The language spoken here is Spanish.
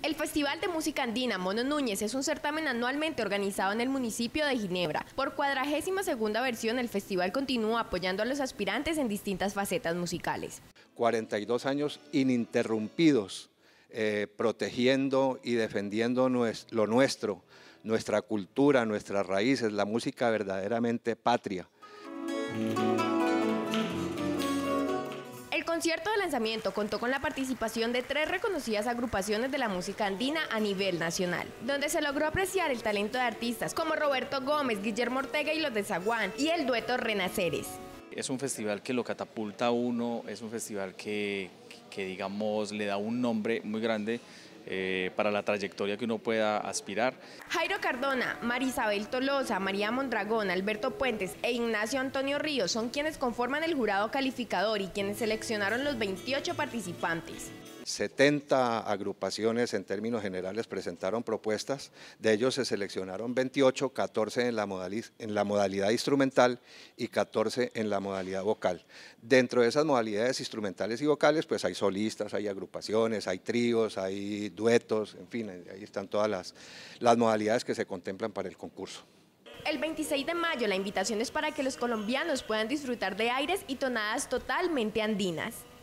El Festival de Música Andina Mono Núñez es un certamen anualmente organizado en el municipio de Ginebra. Por 42ª versión, el festival continúa apoyando a los aspirantes en distintas facetas musicales. 42 años ininterrumpidos, protegiendo y defendiendo lo nuestro, nuestra cultura, nuestras raíces, la música verdaderamente patria. El concierto de lanzamiento contó con la participación de 3 reconocidas agrupaciones de la música andina a nivel nacional, donde se logró apreciar el talento de artistas como Roberto Gómez, Guillermo Ortega y los de Zaguán y el dueto Renaceres. Es un festival que lo catapulta a uno, es un festival que digamos le da un nombre muy grande para la trayectoria que uno pueda aspirar. Jairo Cardona, Marisabel Tolosa, María Mondragón, Alberto Puentes e Ignacio Antonio Ríos son quienes conforman el jurado calificador y quienes seleccionaron los 28 participantes. 70 agrupaciones en términos generales presentaron propuestas, de ellos se seleccionaron 28, 14 en la modalidad instrumental y 14 en la modalidad vocal. Dentro de esas modalidades instrumentales y vocales pues hay solistas, hay agrupaciones, hay tríos, hay duetos, en fin, ahí están todas las modalidades que se contemplan para el concurso. El 26 de mayo la invitación es para que los colombianos puedan disfrutar de aires y tonadas totalmente andinas.